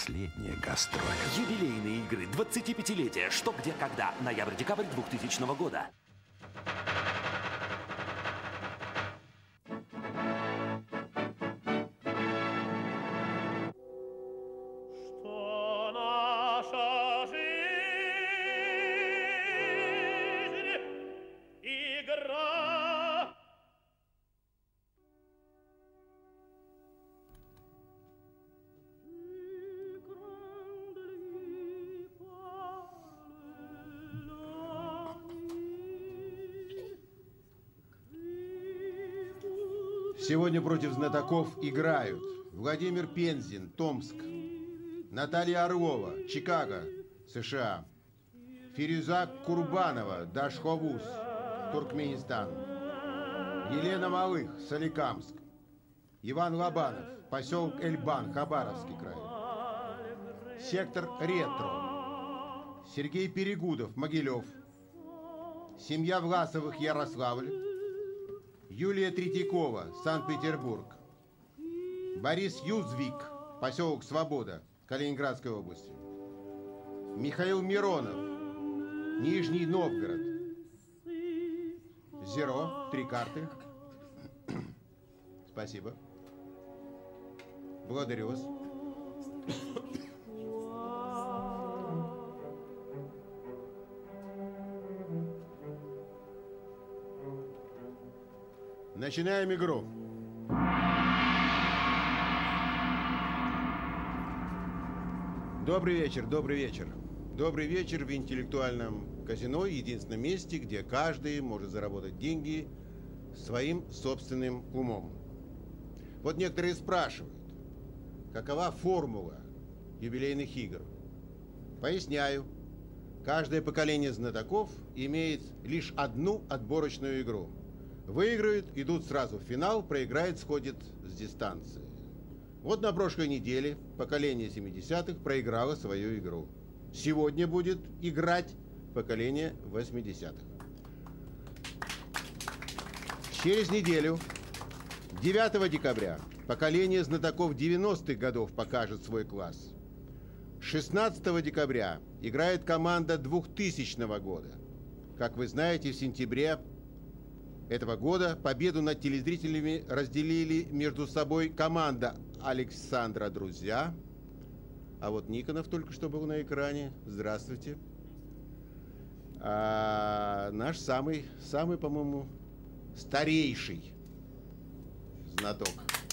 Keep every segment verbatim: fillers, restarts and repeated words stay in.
последняя гастроль. Юбилейные игры, двадцатипятилетие, что, где, когда. Ноябрь-декабрь двухтысячного года. Сегодня против знатоков играют Владимир Пензин, Томск, Наталья Орлова, Чикаго, США, Фирюза Курбанова, Дашховуз, Туркменистан, Елена Малых, Соликамск, Иван Лобанов, поселок Эльбан, Хабаровский край, сектор Ретро, Сергей Перегудов, Могилев, семья Власовых, Ярославль, Юлия Третьякова, Санкт-Петербург, Борис Юзвик, поселок Свобода, Калининградской области, Михаил Миронов, Нижний Новгород, Зеро, три карты. Спасибо. Благодарю вас. Начинаем игру. Добрый вечер, добрый вечер. Добрый вечер в интеллектуальном казино, единственном месте, где каждый может заработать деньги своим собственным умом. Вот некоторые спрашивают, какова формула юбилейных игр? Поясняю. Каждое поколение знатоков имеет лишь одну отборочную игру. Выиграют, идут сразу в финал, проиграет, сходит с дистанции. Вот на прошлой неделе поколение семидесятых проиграло свою игру. Сегодня будет играть поколение восьмидесятых. Через неделю, девятого декабря, поколение знатоков девяностых годов покажет свой класс. шестнадцатого декабря играет команда двухтысячного года. Как вы знаете, в сентябре этого года победу над телезрителями разделили между собой команда Александра Друзья. А вот Никонов только что был на экране. Здравствуйте. А наш самый, самый, по-моему, старейший знаток.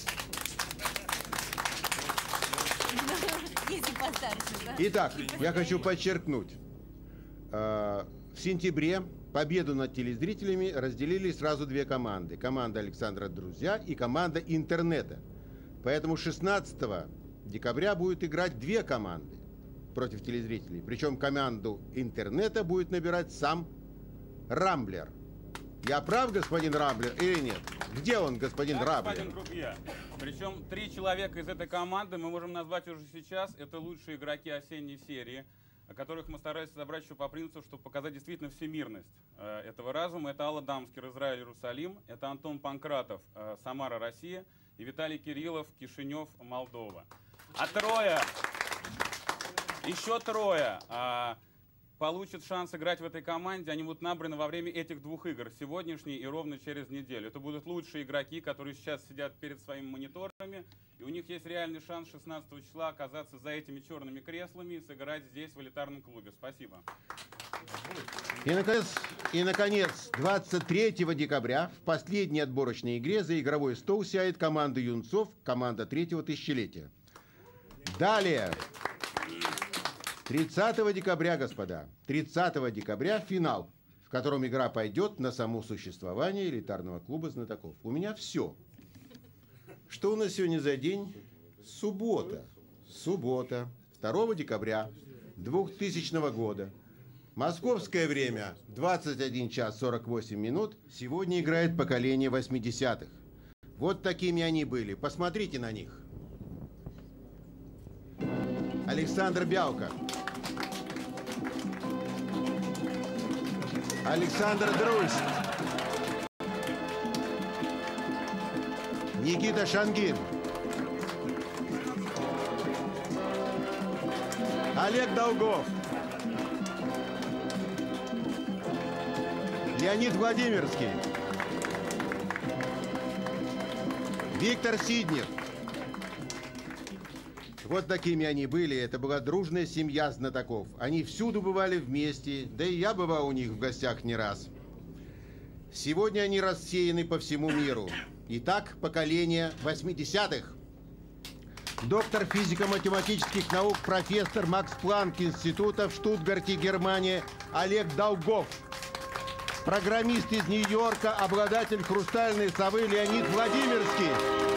Итак, я хочу подчеркнуть. В сентябре победу над телезрителями разделили сразу две команды. Команда Александра Друзья и команда интернета. Поэтому шестнадцатого декабря будет играть две команды против телезрителей. Причем команду интернета будет набирать сам Рамблер. Я прав, господин Рамблер, или нет? Где он, господин да, Рамблер? Господин Крупье. Причем три человека из этой команды мы можем назвать уже сейчас. Это лучшие игроки осенней серии, которых мы стараемся собрать еще по принципу, чтобы показать действительно всемирность э, этого разума. Это Алла Дамскер, Израиль, Иерусалим. Это Антон Панкратов, э, Самара, Россия. И Виталий Кириллов, Кишинев, Молдова. А трое, еще трое э, получат шанс играть в этой команде. Они будут набраны во время этих двух игр, сегодняшней и ровно через неделю. Это будут лучшие игроки, которые сейчас сидят перед своими мониторами. И у них есть реальный шанс шестнадцатого числа оказаться за этими черными креслами и сыграть здесь, в элитарном клубе. Спасибо. И, наконец, и, наконец, двадцать третьего декабря в последней отборочной игре за игровой стол сядет команда юнцов, команда третьего тысячелетия. Далее, тридцатого декабря, господа, тридцатого декабря финал, в котором игра пойдет на само существование элитарного клуба знатоков. У меня все. Что у нас сегодня за день? Суббота. Суббота, второго декабря двухтысячного года. Московское время двадцать один час сорок восемь минут. Сегодня играет поколение восьмидесятых. Вот такими они были. Посмотрите на них. Александр Бялка. Александр Друзь. Никита Шангин. Олег Долгов. Леонид Владимирский. Виктор Сиднев. Вот такими они были. Это была дружная семья знатоков. Они всюду бывали вместе, да и я бывал у них в гостях не раз. Сегодня они рассеяны по всему миру. Итак, поколение восьмидесятых. Доктор физико-математических наук, профессор Макс Планк института в Штутгарте, Германия, Олег Долгов. Программист из Нью-Йорка, обладатель хрустальной совы Леонид Владимирский.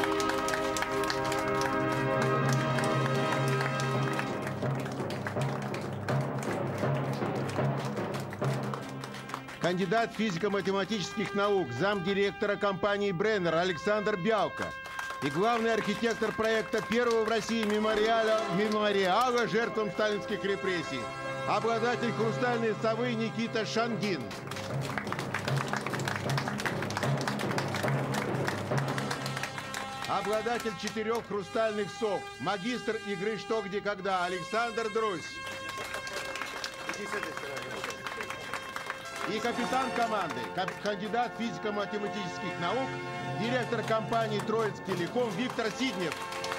Кандидат физико-математических наук, замдиректора компании Бреннер Александр Бялка и главный архитектор проекта первого в России мемориала, мемориала жертвам сталинских репрессий, обладатель хрустальной совы Никита Шангин. Обладатель четырех хрустальных сов, магистр игры «Что, где, когда» Александр Друзь. И капитан команды, кандидат физико-математических наук, директор компании «Троицкий-Телеком» Виктор Сиднев.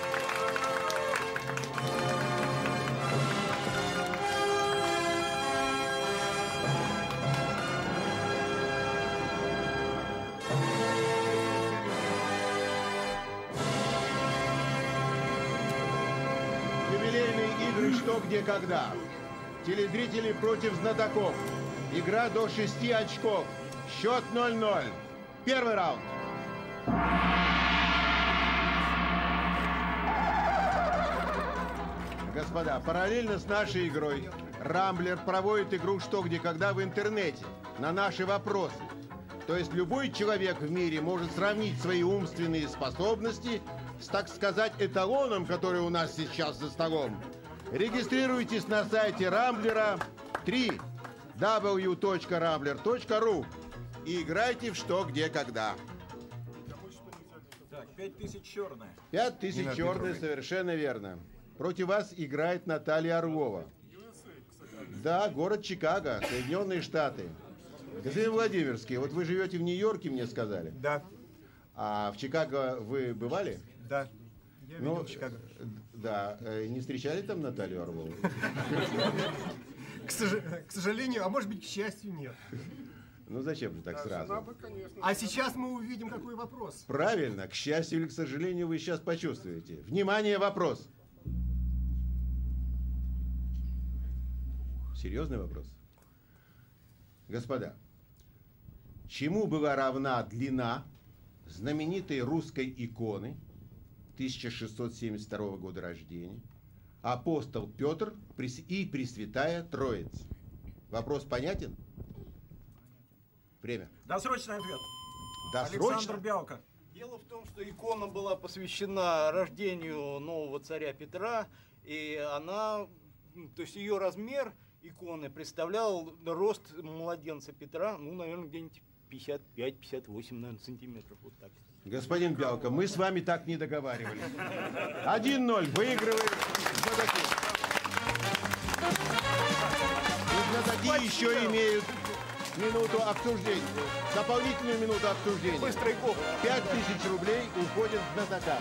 Юбилейные игры «Что, где, когда». Телезрители против знатоков. Игра до шести очков. Счет ноль ноль. Первый раунд. Господа, параллельно с нашей игрой Рамблер проводит игру «Что, где, когда» в интернете на наши вопросы. То есть любой человек в мире может сравнить свои умственные способности с, так сказать, эталоном, который у нас сейчас за столом. Регистрируйтесь на сайте Рамблера три дабл ю точка рамблер точка ру и играйте в «Что, где, когда». Так, пять тысяч черная. Пять тысяч черная, совершенно верно. Против вас играет Наталья Орлова. Да, город Чикаго, Соединенные Штаты. Господин Владимирский, вот вы живете в Нью-Йорке, мне сказали. Да. А в Чикаго вы бывали? Да. Я ну, видел Чикаго. Да. Не встречали там Наталью Орлову? К сожалению, а может быть, к счастью, нет. Ну зачем же так сразу? А сейчас мы увидим, какой вопрос. Правильно. К счастью или к сожалению, вы сейчас почувствуете. Внимание, вопрос. Серьезный вопрос. Господа, чему была равна длина знаменитой русской иконы тысяча шестьсот семьдесят второго года рождения апостол Петр и Пресвятая Троица? Вопрос понятен? Время. Досрочный ответ. Досрочно? Александр Бялка. Дело в том, что икона была посвящена рождению нового царя Петра, и она, то есть ее размер иконы представлял рост младенца Петра, ну, наверное, где-нибудь пятьдесят пять — пятьдесят восемь, наверное, сантиметров, вот так. Господин Бялка, мы с вами так не договаривались. один ноль выигрывает знатоки. И знатоки еще имеют минуту обсуждения. Дополнительную минуту обсуждения. Быстрый гол. Пять тысяч рублей уходят знатокам.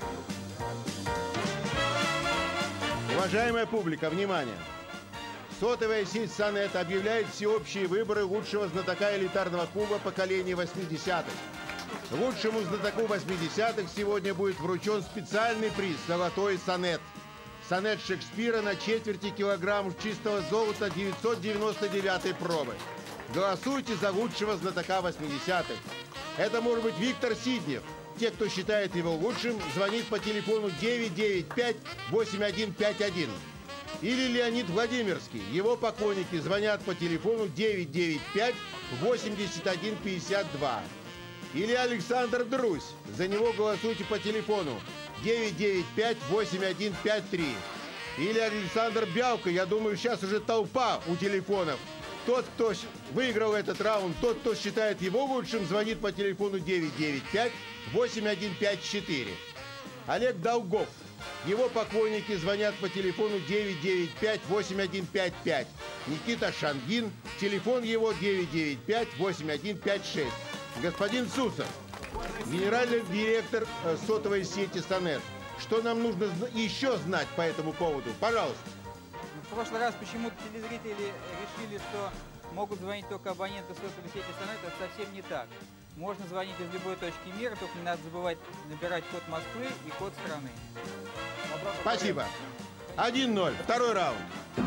Уважаемая публика, внимание! Сотовая сеть Сонет объявляет всеобщие выборы лучшего знатока элитарного клуба поколения восьмидесятых. Лучшему знатоку восьмидесятых сегодня будет вручен специальный приз «Золотой сонет». Сонет Шекспира на четверти килограмм чистого золота девятьсот девяносто девятой пробы. Голосуйте за лучшего знатока восьмидесятых. Это может быть Виктор Сиднев. Те, кто считает его лучшим, звонит по телефону девять девять пять восемь один пять один. Или Леонид Владимирский. Его поклонники звонят по телефону девять девять пять восемьдесят один пятьдесят два. Или Александр Друзь. За него голосуйте по телефону девять девять пять восемь один пять три. Или Александр Бялка. Я думаю, сейчас уже толпа у телефонов. Тот, кто выиграл этот раунд, тот, кто считает его лучшим, звонит по телефону девять девять пять восемь один пять четыре. Олег Долгов. Его покойники звонят по телефону девять девять пять восемь один пять пять. Никита Шангин, телефон его девять девять пять восемь один пять шесть. Господин Сусов, генеральный директор э, сотовой сети СОНЭТ. Что нам нужно зна- еще знать по этому поводу? Пожалуйста. В прошлый раз почему-то телезрители решили, что могут звонить только абоненты сотовой сети СОНЭТ. Это совсем не так. Можно звонить из любой точки мира, только не надо забывать набирать код Москвы и код страны. Спасибо. один ноль. Второй раунд.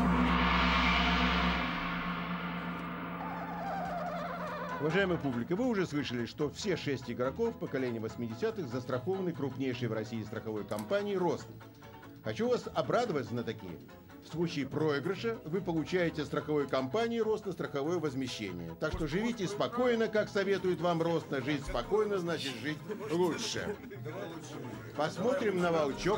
Уважаемая публика, вы уже слышали, что все шесть игроков поколения восьмидесятых застрахованы крупнейшей в России страховой компанией «Рост». Хочу вас обрадовать, знатоки. В случае проигрыша вы получаете от страховой компании «Рост» на страховое возмещение. Так что живите спокойно, как советует вам «Рост». Жить спокойно, значит жить лучше. Посмотрим на волчок.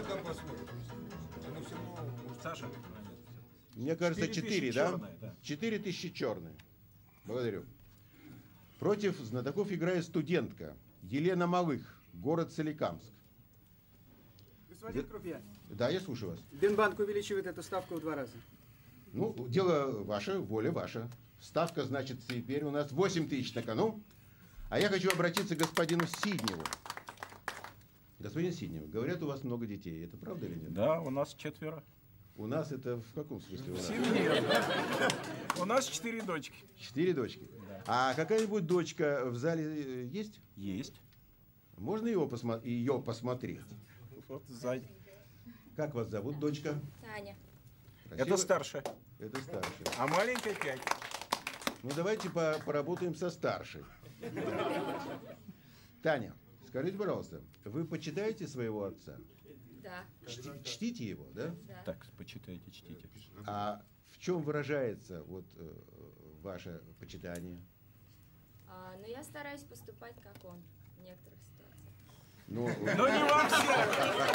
Саша? Мне кажется, четыре, да? черные, да. Четыре тысячи черные. Благодарю. Против знатоков играет студентка Елена Малых, город Соликамск. Господин Крупья, Да, я слушаю вас. Бинбанк увеличивает эту ставку в два раза. Ну, дело ваше, воля ваша. Ставка, значит, теперь у нас восемь тысяч на кону. А я хочу обратиться к господину Сидневу. Господин Сиднев, говорят, у вас много детей. Это правда или нет? Да, у нас четверо. У нас это в каком смысле? У нас? У нас четыре дочки. Четыре дочки. А какая-нибудь дочка в зале есть? Есть. Можно его посмо- ее посмотреть? Вот сзади. Как вас зовут, дочка? Таня. Красиво? Это старшая. Это старшая. А маленькая пять. Ну, давайте по- поработаем со старшей. Таня, скажите, пожалуйста, вы почитаете своего отца? Да. Чти- чтите его, да? Да. Так, почитайте, чтите. А в чем выражается вот э, ваше почитание? А, но я стараюсь поступать, как он в некоторых ситуациях. Ну, Но не во всех.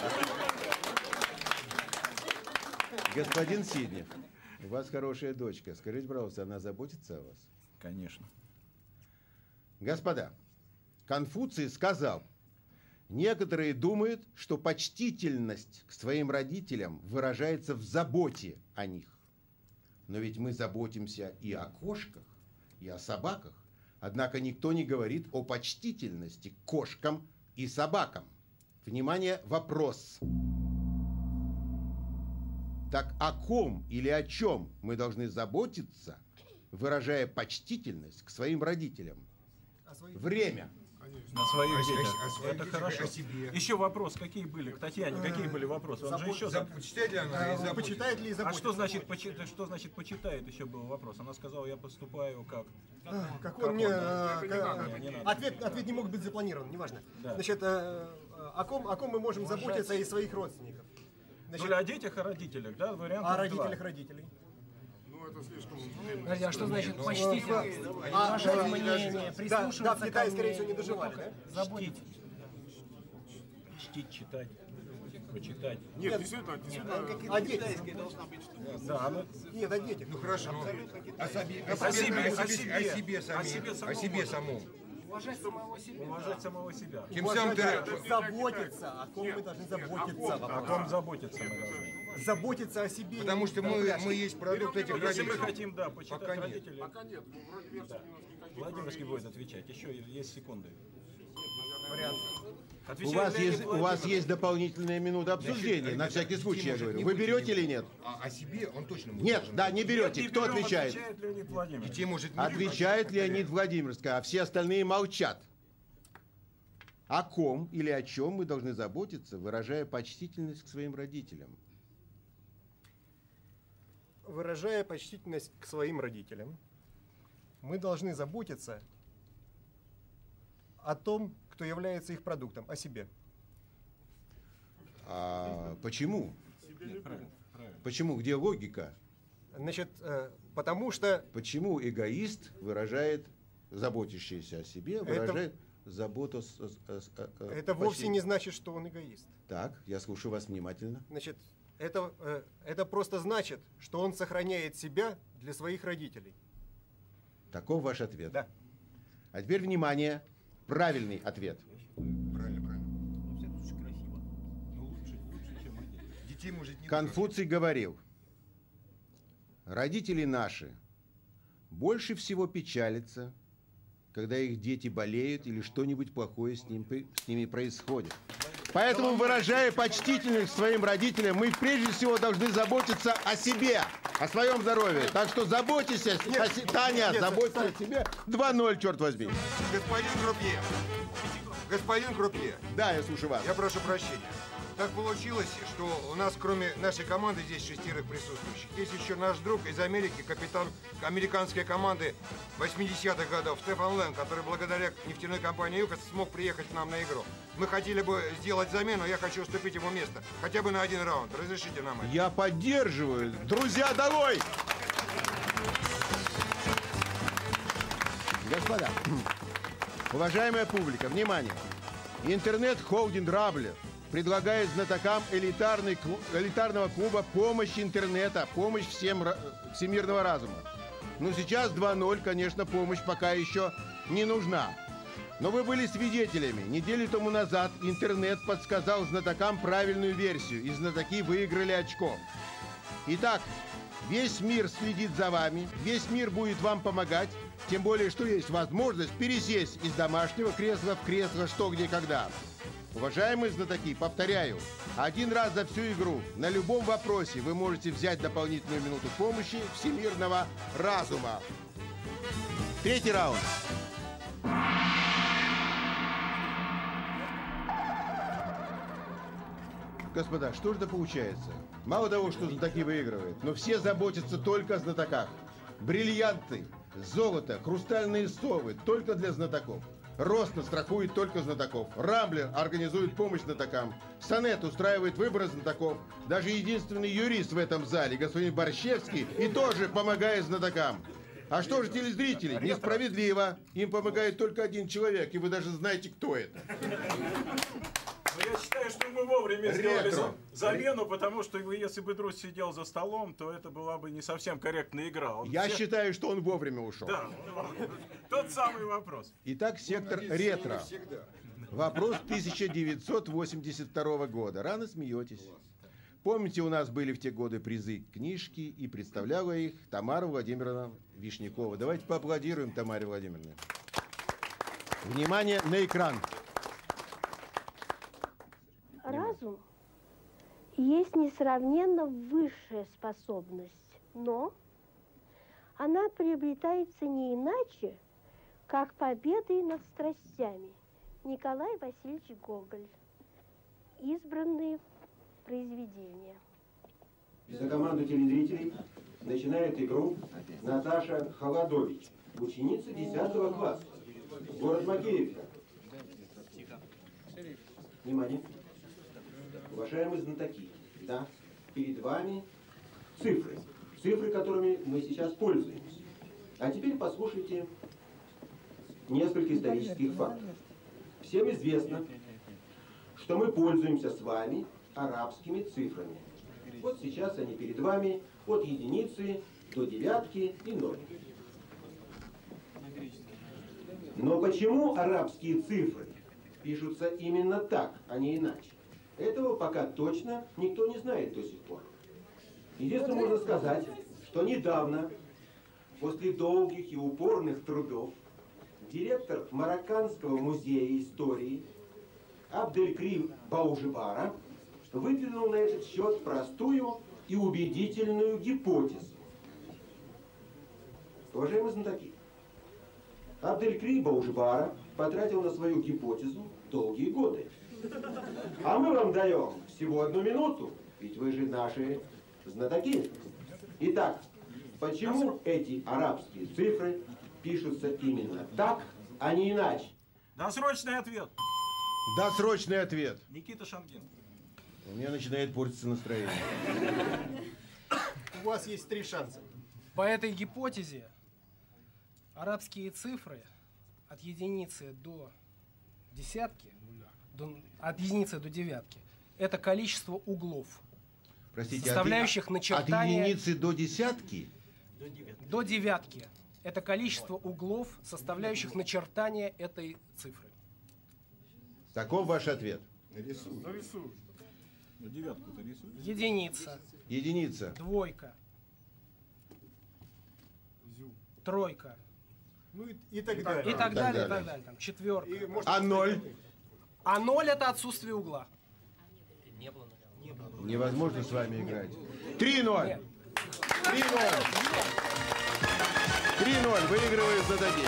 господин Сиднев, у вас хорошая дочка. Скажите, пожалуйста, она заботится о вас? Конечно. Господа, Конфуций сказал: некоторые думают, что почтительность к своим родителям выражается в заботе о них. Но ведь мы заботимся и о кошках, и о собаках. Однако никто не говорит о почтительности к кошкам и собакам. Внимание, вопрос. Так о ком или о чем мы должны заботиться, выражая почтительность к своим родителям? Время. На своих О- детях. о- о своих Это детях, хорошо. о себе. Еще вопрос, какие были? К Татьяне, какие были вопросы? Он же еще... за- Почитает ли она и заботится? Почитает ли и А заботится? что значит, почи- что значит почитает? Еще был вопрос. Она сказала, я поступаю как... А, Как он мне... он, а, да. ка- Не, не надо. Ответ, ответ не могут быть запланирован, неважно. Да. Значит, э, о ком, о ком мы можем заботиться из своих родственников? Значит, Ну, о детях, о родителях, да? Вариант о родителях родителей. Подожди, а что значит почтительность? А, Уважать да, мнение, да, прислушиваться да, в Китае, ко скорее всего, не мнению. доживали, да? Заботиться. Чтить, читать, почитать. Нет, действительно, действительно. О детях. Да, она... Нет, о детях. Ну хорошо. О себе, О себе, о себе, о себе о самим, себе о самом себе можно. самом. Уважать самого себя. Уважать самого себя. Тем самым ты... Заботиться. О ком мы должны заботиться? О ком заботиться мы должны. Заботиться о себе. Потому что мы, мы есть продукт этих Если мы родителей. хотим, да, почитать Пока нет. родителей. Пока нет. Владимирский будет отвечать. Еще есть секунды. У Отвечает вас, Леонид есть, у вас Владимирович. есть дополнительная минута обсуждения, Значит, на всякий детей, случай, я может, говорю. не Вы будете берете не- или нет? А о себе он точно будет. Нет, должен да, быть. не берете. Не Кто берем, отвечает? Отвечает Леонид Владимирович. Детей может не Отвечает быть. Леонид Владимировский, а все остальные молчат. О ком или о чем мы должны заботиться, выражая почтительность к своим родителям? Выражая почтительность к своим родителям, мы должны заботиться о том, кто является их продуктом, о себе. А почему? Почему? Где логика? Значит, э, потому что Почему эгоист выражает, заботящийся о себе, выражает заботу... С, с- с- э, э, это почти- вовсе не значит, что он эгоист. Так, я слушаю вас внимательно. Значит, это, э, это просто значит, что он сохраняет себя для своих родителей. Таков ваш ответ. Да. А теперь, внимание, правильный ответ. Правильно, правильно. Конфуций говорил: родители наши больше всего печалятся, когда их дети болеют или что-нибудь плохое с, ним, с ними происходит. Поэтому, выражая почтительность своим родителям, мы прежде всего должны заботиться о себе, о своем здоровье. Так что заботьтесь о себе. Таня, нет, заботься Таня. о себе. два ноль, черт возьми. Господин Крупье, господин Крупье. Да, я слушаю вас. Я прошу прощения. Так получилось, что у нас, кроме нашей команды, здесь шестерых присутствующих, есть еще наш друг из Америки, капитан американской команды восьмидесятых годов Стефан Лэн, который благодаря нефтяной компании «Юкос» смог приехать к нам на игру. Мы хотели бы сделать замену, я хочу уступить ему место, хотя бы на один раунд. Разрешите нам это? Я поддерживаю. Друзья, долой! Господа, уважаемая публика, внимание! Интернет-холдинг «Раблер» предлагает знатокам элитарный клуб, элитарного клуба помощь интернета, помощь всем всемирного разума. Ну, сейчас два ноль, конечно, помощь пока еще не нужна. Но вы были свидетелями. Неделю тому назад интернет подсказал знатокам правильную версию, и знатоки выиграли очко. Итак, весь мир следит за вами, весь мир будет вам помогать, тем более, что есть возможность пересесть из домашнего кресла в кресло «Что, где, когда». Уважаемые знатоки, повторяю, один раз за всю игру на любом вопросе вы можете взять дополнительную минуту помощи всемирного разума. Третий раунд. Господа, что же это получается? Мало того, что знатоки выигрывают, но все заботятся только о знатоках. Бриллианты, золото, хрустальные совы только для знатоков. Роста страхует только знатоков. Рамблер организует помощь знатокам. Сонет устраивает выборы знатоков. Даже единственный юрист в этом зале, господин Борщевский, и тоже помогает знатокам. А что же телезрители? Несправедливо. Им помогает только один человек, и вы даже знаете, кто это. Но я считаю, что мы вовремя сделали Ретро. замену, потому что если бы Друз сидел за столом, то это была бы не совсем корректная игра. Он Я все... считаю, что он вовремя ушел. Да, тот самый вопрос. Итак, сектор ретро. Вопрос тысяча девятьсот восемьдесят второго года. Рано смеетесь. Помните, у нас были в те годы призы книжки, и представляла их Тамара Владимировна Вишнякова. Давайте поаплодируем Тамаре Владимировне. Внимание на экран. Разум есть несравненно высшая способность, но она приобретается не иначе, как победой над страстями. Николай Васильевич Гоголь. Избранные произведения. За команду телезрителей начинает игру Наташа Холодович, ученица десятого класса, город Макеевка. Внимание. Уважаемые знатоки, да, перед вами цифры. Цифры, которыми мы сейчас пользуемся. А теперь послушайте несколько исторических фактов. Всем известно, что мы пользуемся с вами арабскими цифрами. Вот сейчас они перед вами от единицы до девятки и ноль. Но почему арабские цифры пишутся именно так, а не иначе? Этого пока точно никто не знает до сих пор. Единственное, можно сказать, что недавно, после долгих и упорных трудов, директор Марокканского музея истории Абделькрим Баужибара выдвинул на этот счет простую и убедительную гипотезу. Уважаемые знатоки, Абделькрим Баужибара потратил на свою гипотезу долгие годы. А мы вам даем всего одну минуту, ведь вы же наши знатоки. Итак, почему эти арабские цифры пишутся именно так, а не иначе? Досрочный ответ. Досрочный ответ. Никита Шангин. У меня начинает портиться настроение. У вас есть три шанса. По этой гипотезе арабские цифры от единицы до десятки, до, от единицы до девятки, это количество углов, Простите, составляющих от, начертание... От единицы до десятки? До девятки. До девятки. Это количество углов, составляющих начертание этой цифры. Таков ваш ответ? Нарисуй. Ну, девятку-то рисуй. Единица. Единица. Двойка. Тройка. Ну и, и так далее. И так далее, и так далее. Там, четверка. И, может, А ноль? А ноль это отсутствие угла. Не было, не было. Невозможно с вами играть. Три ноль. Три ноль. Три ноль. Выигрывает Зададей.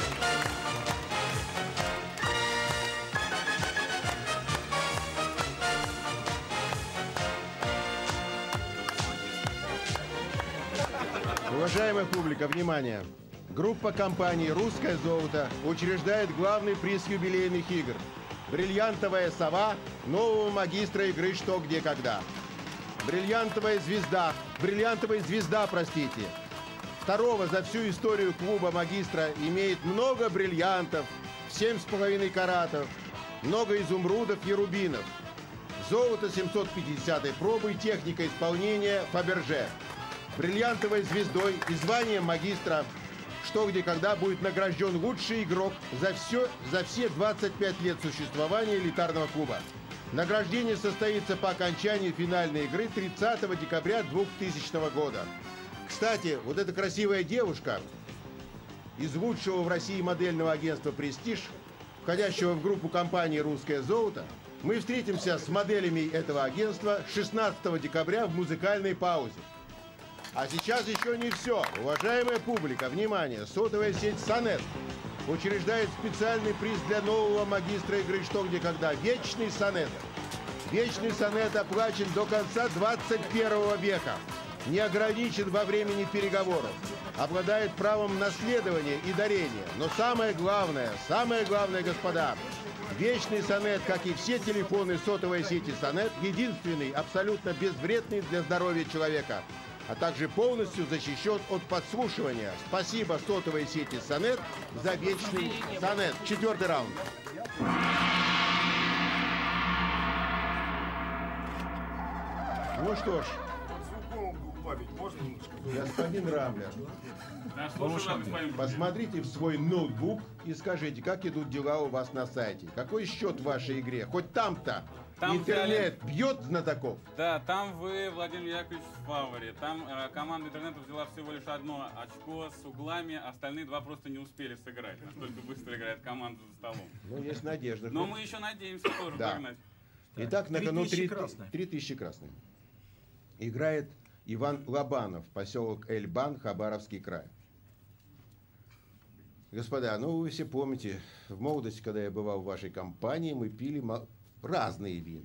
Уважаемая публика, внимание! Группа компаний «Русское золото» учреждает главный приз юбилейных игр – бриллиантовая сова нового магистра игры «Что, где, когда». Бриллиантовая звезда, бриллиантовая звезда, простите. Второго за всю историю клуба магистра имеет много бриллиантов, семь с половиной каратов, много изумрудов и рубинов. Золото семьсот пятидесятой пробы, техника исполнения Фаберже. Бриллиантовой звездой и званием магистра «Что, где, когда» будет награжден лучший игрок за, все, за все двадцать пять лет существования элитарного клуба. Награждение состоится по окончании финальной игры тридцатого декабря двухтысячного года. Кстати, вот эта красивая девушка из лучшего в России модельного агентства «Престиж», входящего в группу компании «Русское золото», мы встретимся с моделями этого агентства шестнадцатого декабря в музыкальной паузе. А сейчас еще не все. Уважаемая публика, внимание! Сотовая сеть «Сонет» учреждает специальный приз для нового магистра игры «Что, где, когда» – «Вечный сонет». «Вечный сонет» оплачен до конца двадцать первого века. Не ограничен во времени переговоров. Обладает правом наследования и дарения. Но самое главное, самое главное, господа, «Вечный сонет», как и все телефоны сотовой сети «Сонет», единственный, абсолютно безвредный для здоровья человека, а также полностью защищен от подслушивания. Спасибо сотовой сети «Сонет» за «Вечный сонет». Четвертый раунд. Ну что ж. Господин Рамлер, посмотрите в свой ноутбук и скажите, как идут дела у вас на сайте. Какой счет в вашей игре? Хоть там-то там интернет взяли... бьет знатоков? Да, там вы, Владимир Яковлевич, в фаворе. Там э, команда интернета взяла всего лишь одно очко с углами, остальные два просто не успели сыграть. Настолько быстро играет команда за столом. Ну, есть надежда. Но мы еще надеемся тоже да. догнать. Итак, на кону три тысячи красных. Играет Иван Лобанов, поселок Эльбан, Хабаровский край. Господа, ну вы все помните, в молодости, когда я бывал в вашей компании, мы пили мол... разные вина.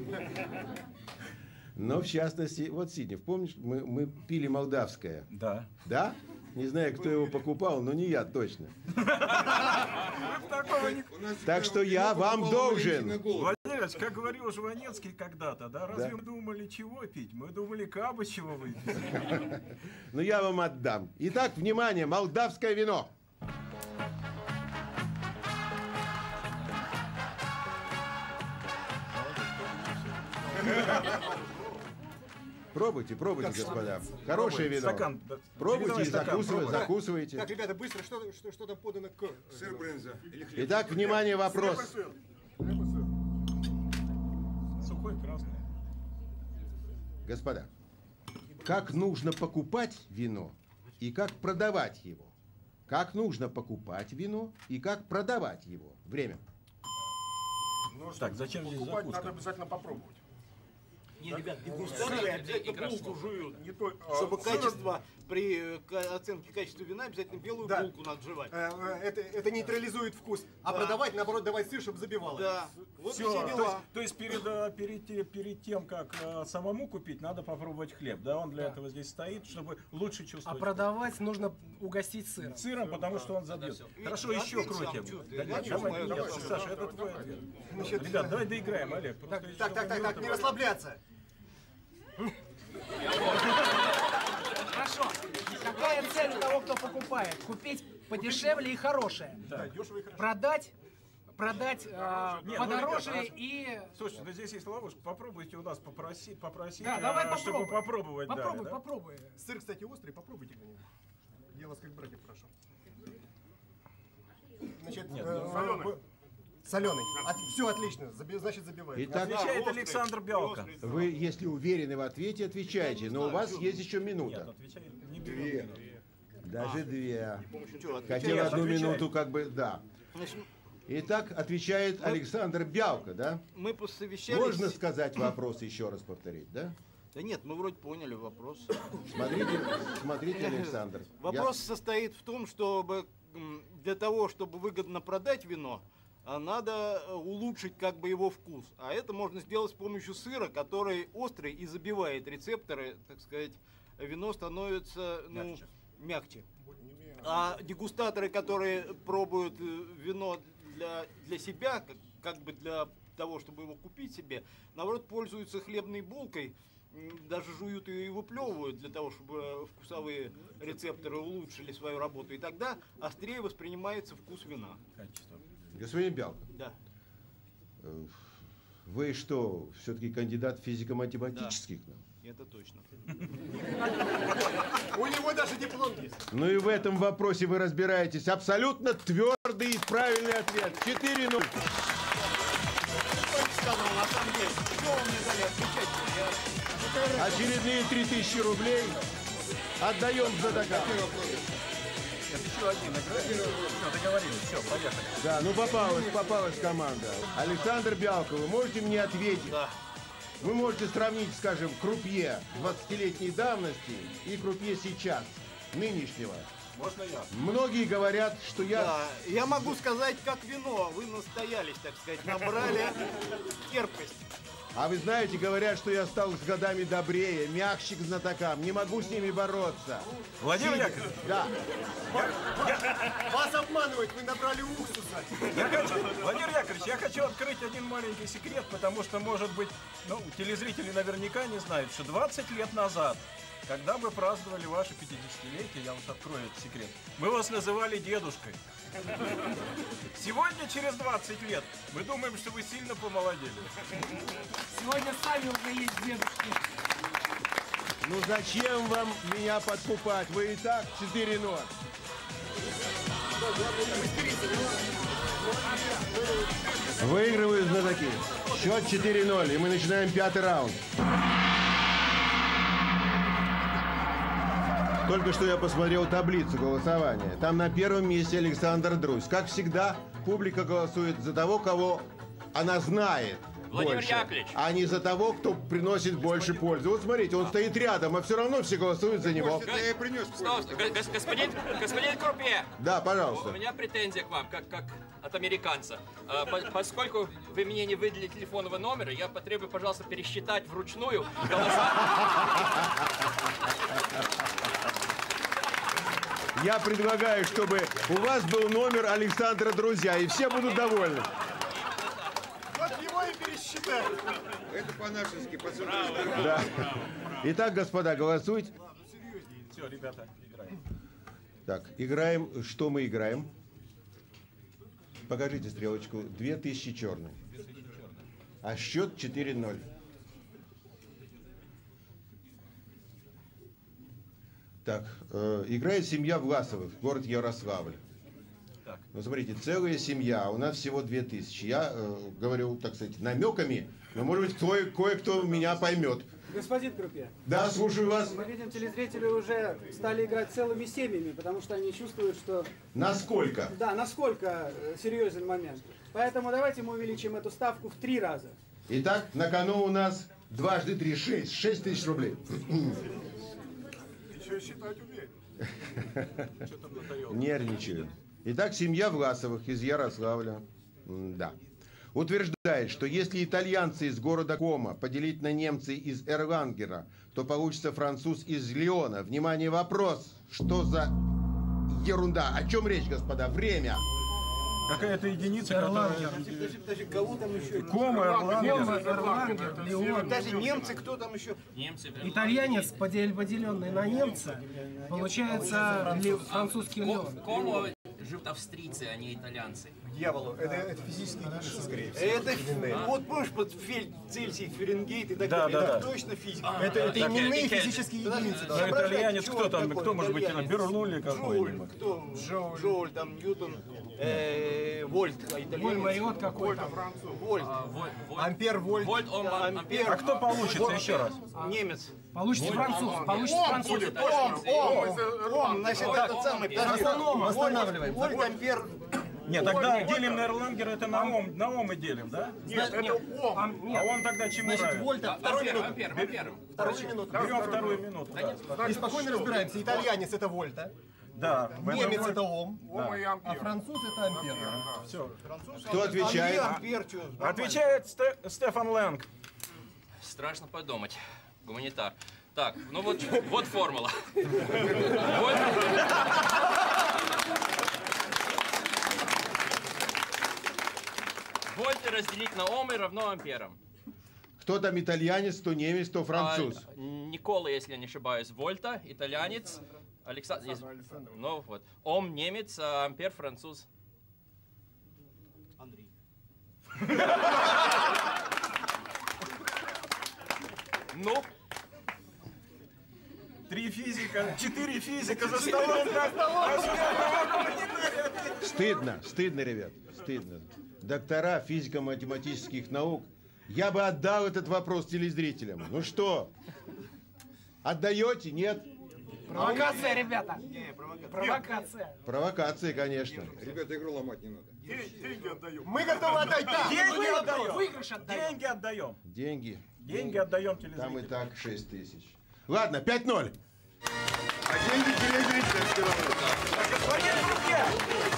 Но в частности, вот Сиднев, помнишь, мы, мы пили молдавское? Да. Да? Не знаю, кто его покупал, но не я точно. Так что я вам должен. Владимир, как говорил Жванецкий когда-то, да, разве да. мы думали, чего пить? Мы думали, кабы чего выпить. Ну я вам отдам. Итак, внимание, молдавское вино. Пробуйте, пробуйте, как господа. Стакан. Хорошее вино. Стакан. Пробуйте и закусывайте, закусывайте. Так, ребята, быстро, что, что, что там подано к... Сыр брынза. Итак, внимание, вопрос. Сыр. Сухой, красный. Господа, как нужно покупать вино и как продавать его? Как нужно покупать вино и как продавать его? Время. Ну, так, зачем здесь закуска? Надо обязательно попробовать. Не, ребят, дегустаторы обязательно булку жуют, не то, чтобы качество, при оценке качества вина обязательно белую да. булку надо жевать. Это, это нейтрализует вкус, а да. продавать, наоборот, давать сыр, чтобы забивало. Да. Вот все, все дела. То есть, то есть перед, перед, перед тем, как э, самому купить, надо попробовать хлеб, да? Он для да. этого здесь стоит, чтобы лучше чувствовать. А продавать нужно угостить сыром. Сыром, потому что он забьет. Да. Хорошо, да, еще крутим. Да, да, давай, давай, Саша, это твой ответ. Значит, ребят, давай доиграем, Олег. Так, так, так, так, так, не расслабляться. Хорошо. Какая цель у того, кто покупает? Купить подешевле и хорошее. Да. Продать, продать э, Нет, подороже ну, ребята, и... Слушайте, ну здесь есть ловушка. Попробуйте у нас попросить, попросить да, давай а, чтобы попробовать. Попробуй, дали, попробуй. Да? Сыр, кстати, острый, попробуйте где-нибудь. Я вас как братьев прошу. Значит, Нет, э, соленый. Соленый. От, все отлично, Заби, значит забивает. Итак, Отвечает Александр Бялка. вы, если уверены в ответе, отвечайте, но у вас есть еще минута. Две. Даже две. Чё, Хотел отвечаешь? одну Отвечай. минуту, как бы, да. Значит, Итак, отвечает Александр Бялка, да? мы посовещались... Можно сказать вопрос еще раз повторить, да? Да нет, мы вроде поняли вопрос. Смотрите, смотрите, Александр. Вопрос состоит в том, чтобы м, для того, чтобы выгодно продать вино, а, надо улучшить как бы его вкус. А это можно сделать с помощью сыра, который острый и забивает рецепторы, так сказать, вино становится ну, мягче. мягче. А дегустаторы, которые пробуют э, вино для, для себя, как, как бы для того, чтобы его купить себе, наоборот, пользуются хлебной булкой, м, даже жуют ее и выплевывают для того, чтобы вкусовые рецепторы улучшили свою работу. И тогда острее воспринимается вкус вина. Господин Бялка, Да. э, вы что, все-таки кандидат физико-математических? Да. Это точно. У него даже диплом есть. Ну и в этом вопросе вы разбираетесь. Абсолютно твердый и правильный ответ. четыре ноль. Очередные три тысячи рублей отдаем знатокам. Еще один играет. Все, договорились. Все, поехали. Да, ну попалась, попалась команда. Александр Бялка, вы можете мне ответить? Да. Вы можете сравнить, скажем, крупье двадцатилетней давности и крупье сейчас, нынешнего. Можно я? Многие говорят, что я... Да, я могу сказать, как вино. Вы настоялись, так сказать, набрали терпкость. А вы знаете, говорят, что я стал с годами добрее, мягче к знатокам, не могу с ними бороться. Владимир Сидя- Яковлевич? Да. Вас обманывают, вы набрали уксуса. Я хочу, Владимир Яковлевич, я хочу открыть один маленький секрет, потому что, может быть, ну, телезрители наверняка не знают, что двадцать лет назад, когда мы праздновали ваше пятидесятилетие, я уж открою этот секрет, мы вас называли дедушкой. Сегодня, через двадцать лет, мы думаем, что вы сильно помолодели. Сегодня сами уже есть дедушки. Ну зачем вам меня подкупать? Вы и так четыре ноль. Выигрывают знатоки. Счет четыре ноль, и мы начинаем пятый раунд. Только что я посмотрел таблицу голосования. Там на первом месте Александр Друзь. Как всегда, публика голосует за того, кого она знает Владимир больше, Яковлевич. а не за того, кто приносит больше пользы. Вот смотрите, он стоит рядом, а все равно все голосуют за него. Я и принес. Стоп, стоп, го- гос- господин, господин Крупье, Да, у пожалуйста. меня претензия к вам, как, как от американца. А, по- поскольку вы мне не выдали телефонного номера, я потребую, пожалуйста, пересчитать вручную голоса. Я предлагаю, чтобы у вас был номер Александра Друзья, и все будут довольны. Вот его и пересчитали. Это по-нашенски, по Да. Итак, господа, голосуйте. Все, ребята, играем. Так, играем. Что мы играем? Покажите стрелочку. Две тысячи черный. А счет четыре ноль. Так, э, играет семья Власовых, город Ярославль. Так. Ну, смотрите, целая семья, а у нас всего две тысячи. Я э, говорю, так сказать, намеками, но, может быть, кое- кое-кто меня поймет. Господин Крупье. Да, слушаю вас. Мы видим, телезрители уже стали играть целыми семьями, потому что они чувствуют, что... Насколько? Да, насколько э, серьезен момент. Поэтому давайте мы увеличим эту ставку в три раза. Итак, на кону у нас дважды три, шесть. Шесть тысяч рублей. Еще считать умеет. Что там на тарелке? Нервничаю. Итак, семья Власовых из Ярославля. Да. Утверждает, что если итальянцы из города Кома поделить на немцы из Эрвангера, то получится француз из Лиона. Внимание, вопрос. Что за ерунда? О чем речь, господа? Время. Какая-то единица, Эрлангер. которая... Подожди, подожди, кого там еще? Кома, Эрлангер. Кома, Эрлангер, Леон. Даже немцы, кто там еще? Немцы. Итальянец, подел- поделенный на немца, получается ли- французский Леон. Кому живут австрийцы, а не итальянцы? Дьяволу. Это, это физические единицы, скорее всего. Это, вот помнишь, под Фель, Цельсий, Фаренгейт и так Да, далее. да, Это да. точно физика. Это, это Так, именные и Кельвин. физические Подожди, единицы. Ну, соображайте, итальянец, что кто он там? такой, Кто может быть? итальянец? Бернулли Джоуль, какой-нибудь? кто? Джоуль. Джоуль, там, Ньютон, э, Вольф. вольт. Воль Мариот какой-то. Вольт. Ампер, вольт. Вольт, ом, ампер. А кто получится еще раз? Немец. Получится француз. Получится француз. Ом, ом, ом, значит, этот самый. Останавливаем. Вольт, ампер. Нет, тогда делим на Эрлангера, это на ом, на ом и делим, да? Нет, это ом. А он тогда чему Значит, равен? вольта. Вторую минуту. Ампером, ампером. Вторую минуту. Берем вторую минуту. Да. И спокойно разбираемся. Итальянец это вольта. Да. Немец это ом. Да. А француз это ампер. Все. Кто отвечает? Ампер, что? Отвечает Сте- Стефан Лэнг. Страшно подумать. Гуманитар. Так, ну вот, вот формула. Вольт. Вольт разделить на омы равно амперам. Кто там итальянец, то немец, то француз. А, Никола, если я не ошибаюсь, вольта, итальянец, Александр, из- ну вот, ом немец, а ампер француз. Андрей. Ну? Три физика, четыре физика за столом. Стыдно, стыдно, ребят, стыдно. Доктора физико-математических наук, я бы отдал этот вопрос телезрителям. Ну что, отдаете? Нет? Провокация, ребята. Провокация. Провокации, конечно. Ребята, игру ломать не надо. Деньги отдаем. Мы готовы отдать. Да. Деньги отдаем. Выигрыш отдаем. Деньги отдаем. Деньги. Деньги отдаем Там и телезрителям. так шесть тысяч. Ладно, пять ноль. А деньги телезрителям. Господин Крупье,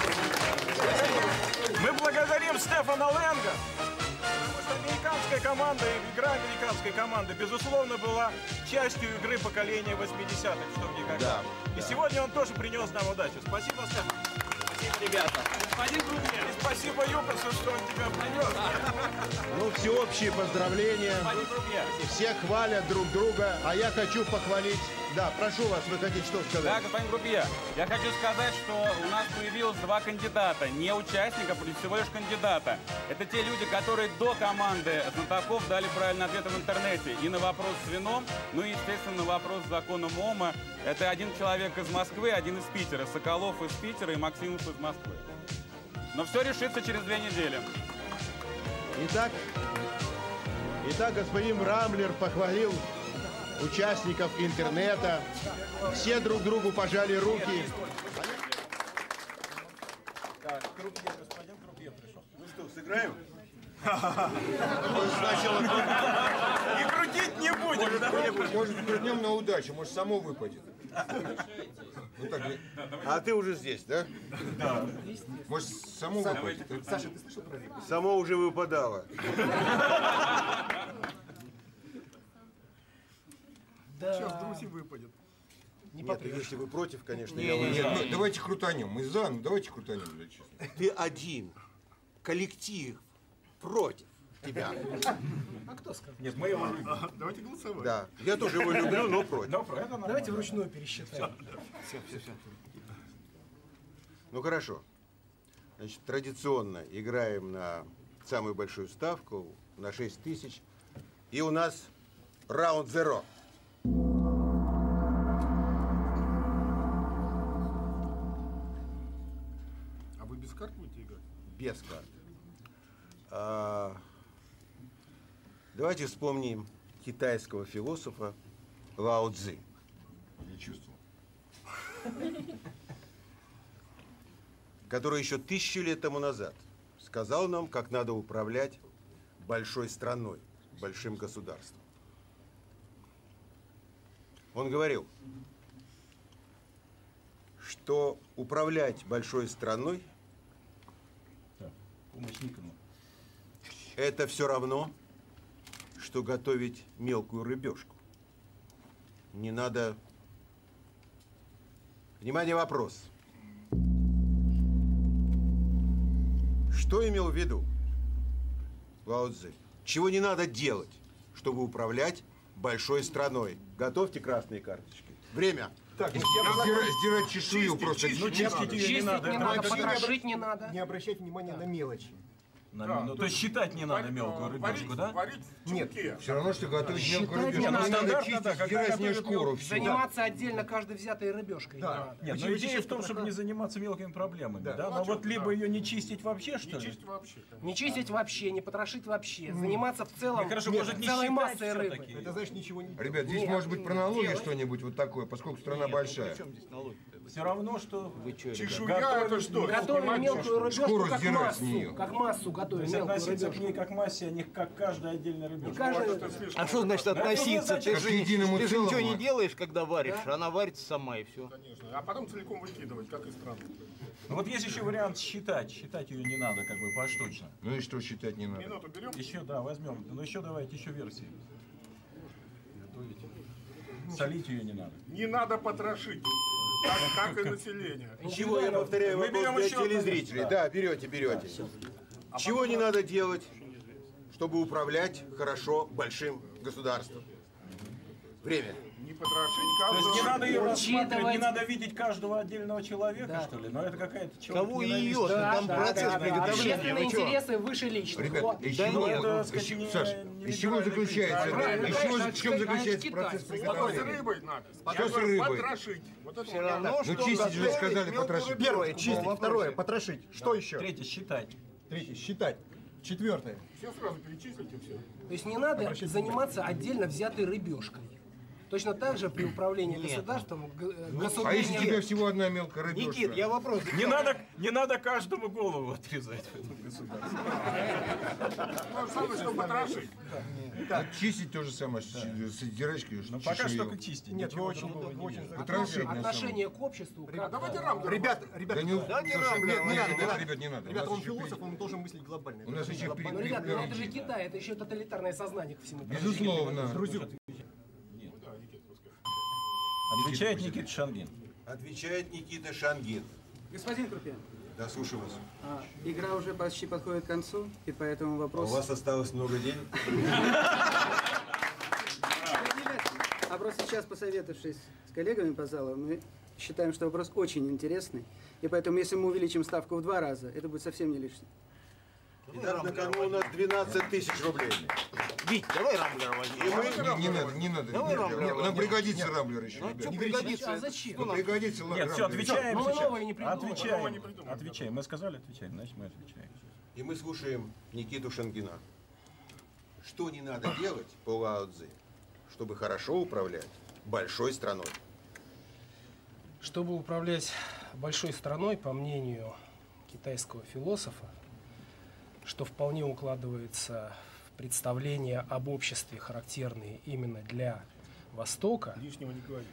мы благодарим Стефана Лэнга, потому что американская команда, игра американской команды, безусловно, была частью игры поколения восьмидесятых, что где когда. Да, И да. сегодня он тоже принес нам удачу. Спасибо, Стефан. Спасибо, ребята. Господин Крупье. И спасибо Юкерсу, что он тебя принес. Ну, всеобщие поздравления. Господин Крупье. Все хвалят друг друга, а я хочу похвалить. Да, прошу вас, вы хотите что Да, сказать? господин Крупье, я хочу сказать, что у нас появилось два кандидата, не участников, а всего лишь кандидата. Это те люди, которые до команды знатоков дали правильный ответ в интернете. И на вопрос с вином, ну и, естественно, на вопрос с законом ОМА. Это один человек из Москвы, один из Питера. Соколов из Питера и Максимов из Москвы. Но все решится через две недели. Итак, итак, господин Рамблер похвалил участников интернета. Все друг другу пожали руки. Так, Крупье, господин Крупье пришел. Ну что, сыграем? Сначала И крутить не будем, да? может крутнем на удачу, может само выпадет. Ну, так, а ты уже здесь, да? Да. Может само выпадет? Саша, ты слышал про рыбу? Само уже выпадало. Да. Сейчас вдруг и выпадет. Не Нет, если вы против, конечно, Не, я не, выиграю. нет, ну, давайте крутанем. Мы за, ну давайте крутанем, для честно. Ты один. Коллектив против тебя. А кто сказал? Нет, мы его любим. Давайте голосовать. Да, я тоже его люблю, но против. Но про это нормально. Давайте вручную пересчитаем. Все, все, все. Ну хорошо. Значит, традиционно играем на самую большую ставку, на шесть тысяч. И у нас раунд зеро. А вы без карт будете играть? Без карт. А, давайте вспомним китайского философа Лао Цзы. Не чувствую. Который еще тысячу лет тому назад сказал нам, как надо управлять большой страной, большим государством. Он говорил, что управлять большой страной это все равно, что готовить мелкую рыбешку. Не надо... Внимание, вопрос. Что имел в виду Лао Цзы? Чего не надо делать, чтобы управлять большой страной? Готовьте красные карточки. Время. Так, ну, сдирать, сдирать чешую Чистить, просто. чистить Ну, не чистить надо. ее не Чистить надо. не это надо, вообще- потрошить не надо. Не обращать внимания на мелочи. На Да, минуту. то То есть считать не надо варить, мелкую рыбешку, варить, да? Варить в Нет, чугунке. Все равно, что готовить Считать мелкую рыбешку. не Не надо. надо Стандартно, чистить, да, когда сдирать с нее готовят шкуру. мелкую. всю. Заниматься отдельно каждой взятой рыбешкой. Да. не надо. Нет, Почему но идея чистить в том, чтобы потроха? не заниматься мелкими проблемами, да? Да. Но Ну, а вот чё, либо да. ее не чистить вообще, что Не ли? чистить вообще. конечно. Не чистить вообще, не потрошить вообще. Заниматься в целом Ну, хорошо, нет, может, не целой считать массой рыбы. всё-таки. Это значит ничего не делать. Ребят, здесь Нет, может быть про налоги делать. что-нибудь вот такое, поскольку страна Нет, ну большая. при чем здесь налоги? Все равно, что... Чешуя это что? Готовим Снимать мелкую чешую. рыбешку Шкуру как сдирать с массу. нее. Как массу То готовим есть мелкую относиться к рыбешку. ней как массе, а не как каждой отдельной рыбешке. Не каждый- А что значит Да, это относиться? не Ты Как же, к единому ты же ничего целому. не делаешь, когда варишь, она варится сама и все. Конечно. А потом целиком выкидывать, как и странно. Ну вот есть еще вариант считать. Считать ее не надо, как бы поштучно. Ну и что считать не надо? Минуту берем. Еще, да, возьмем. Но еще давайте еще версии. Готовить. Солить ее не надо. Не надо потрошить. Так, как и население. Чего я повторяю Мы вопрос берем для еще одну телезрителей? версию. Да, берете, берете. Чего не надо делать, чтобы управлять хорошо большим государством? Время. Не потрошить То есть не надо ее каждого. рассматривать, не Учитывать- надо видеть каждого отдельного человека, что ли? Но это какая-то человек Кого ненависть. ее? Да, Там да, процесс да, да. приготовления. Общественные Вы чё? интересы выше личных. Ребят, Вот. из Да чего, нет, это, из сказать, чего- не- Саш, не из чего либеральный заключается, принцип. из чего, в чем Конечно, заключается Китай. процесс Вот с приготовления? рыбой надо. Что Я с говорю, рыбой? потрошить. Вот это Все вот равно, надо. Ну что чистить же готовить сказали, мелкую потрошить. рыбешку. Первое, чистить. Вопросе. Второе, потрошить. Что еще? Третье, считать. Третье, считать. Четвертое. Все сразу перечислите, все. То есть не надо заниматься отдельно взятой рыбешкой. Точно так же при управлении Нет. государством г- А если государство- у тебя всего одна мелкая рыбешка? Никит, я вопрос. Не надо, не надо каждому голову отрезать в этом государстве. Ну, самое, что потрошить. Ну, чистить то же самое, с, с дирочкой. Но пока что только чистить. Нет, вы ничего очень, другого вы не очень... имеет. Потрошить на Отношение к обществу. А как- давайте рамблер. Ребят, ребят, Да не, Да не слушай, рамблер, нет, не нет, надо, ребят, не надо. ребят, не надо. У Ребят, нас он еще философ, впереди- он должен мыслить глобально. У нас еще Ну, впереди. ребят, ну это же Китай, это еще тоталитарное сознание ко всему. Безусловно. Отвечает Никита Шангин. Отвечает Никита Шангин. Господин Крупьян, Да, слушаю вас. а, игра уже почти подходит к концу, и поэтому А у вопрос... вас осталось много денег? А просто сейчас, посоветовавшись с коллегами по залу, мы считаем, что вопрос очень интересный, и поэтому если мы увеличим ставку в два раза, это будет совсем не лишним. Итак, на кону у нас двенадцать тысяч рублей. Вить, давай рамблер возьми. И мы... Не, не надо, не надо. Давай Нет, рамблер нет, Нам возьмем. пригодится рамблер еще, Ну, ребят. что Не пригодится? А зачем? Ну, пригодится ла- Нет, все, рамблер. отвечаем. Ну, мы сейчас. новое не придумали. Новое не Отвечаем. придумали, Отвечаем. Мы сказали, отвечаем, значит мы отвечаем. И мы слушаем Никиту Шангина. Что не надо делать по Лао Цзы, чтобы хорошо управлять большой страной? Чтобы управлять большой страной, по мнению китайского философа, что вполне укладывается в представление об обществе, характерные именно для Востока, Лишнего не говори.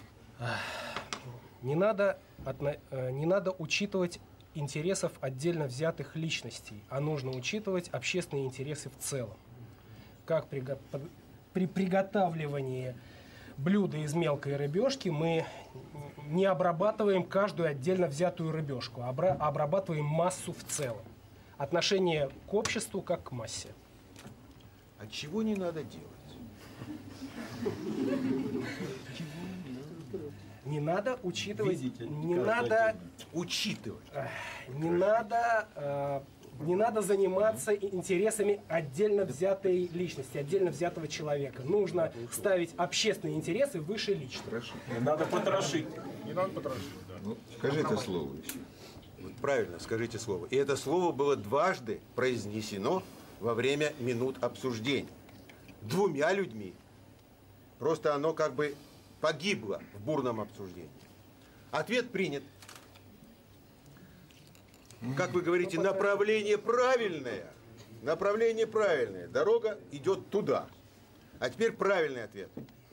не надо, отно- э, не надо учитывать интересов отдельно взятых личностей, а нужно учитывать общественные интересы в целом. Как при, го- под- при приготавливании блюда из мелкой рыбешки мы не обрабатываем каждую отдельно взятую рыбешку, а обра- обрабатываем массу в целом. Отношение к обществу как к массе. А чего не надо делать? Не надо учитывать, Видите, не каждый надо, Учитывать. не надо, э, не надо заниматься интересами отдельно взятой личности, отдельно взятого человека. Нужно ставить общественные интересы выше личных. Хорошо. Надо потрошить. Не надо потрошить, да. Ну, скажи это слово еще. Вот правильно, скажите слово. И это слово было дважды произнесено во время минут обсуждений. Двумя людьми. Просто оно как бы погибло в бурном обсуждении. Ответ принят. Как вы говорите, направление правильное. Направление правильное. Дорога идет туда. А теперь правильный ответ.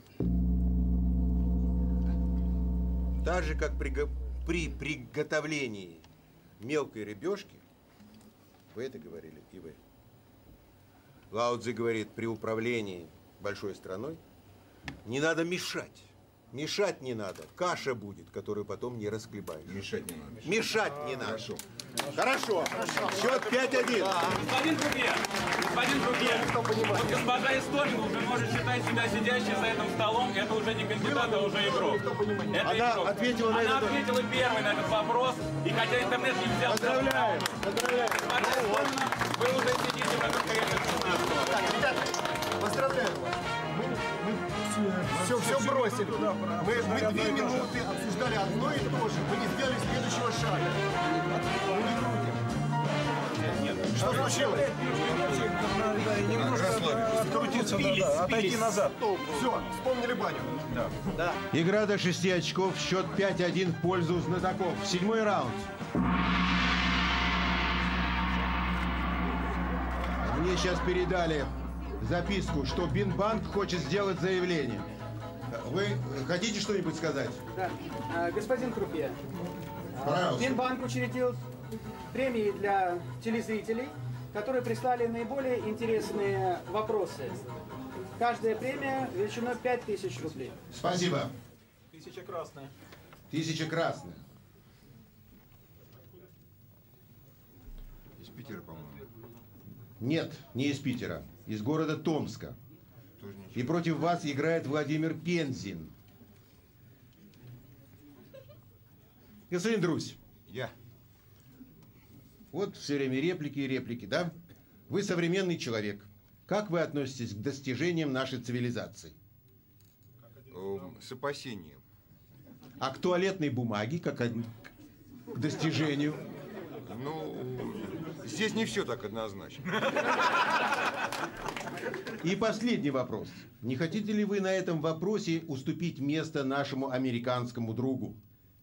Так же, как при, го- при приготовлении мелкой рыбешки, вы это говорили и вы. Лао Цзи говорит, при управлении большой страной не надо мешать. Мешать не надо. Каша будет, которую потом не расхлебаешь. Мешать не надо. Мешать не надо. Хорошо. Счет пять один. Господин Крупье, господин Крупье, вот господа историки уже может считать себя сидящей за этим столом, это уже не кандидат, а уже игрок. Это Она игрок. ответила на Она этот- ответила первой на этот вопрос, и хотя интернет не взял... Поздравляем. Поздравляем. Вы все, все бросили. Мы, мы две минуты обсуждали одно и то же. Мы не сделали следующего шага. Мы не крутим. Что случилось? Немножко крутиться надо, отойти назад. Все, вспомнили баню. Да. Да. Игра до шести очков, счет пять один в пользу знатоков. Седьмой раунд. Мне сейчас передали записку, что Бинбанк хочет сделать заявление. Вы хотите что-нибудь сказать? Да. А, господин Крупье, Пожалуйста. Бинбанк учредил премии для телезрителей, которые прислали наиболее интересные вопросы. Каждая премия величиной пять тысяч рублей. Спасибо. Тысяча красная. Тысяча красная. Из Питера, по-моему. Нет, не из Питера. Из города Томска. И против вас играет Владимир Пензин. Господин Друзь. Я. Вот все время реплики и реплики, да? Вы современный человек. Как вы относитесь к достижениям нашей цивилизации? С опасением. А к туалетной бумаге, как к достижению? Ну, здесь не все так однозначно. И последний вопрос. Не хотите ли вы на этом вопросе уступить место нашему американскому другу?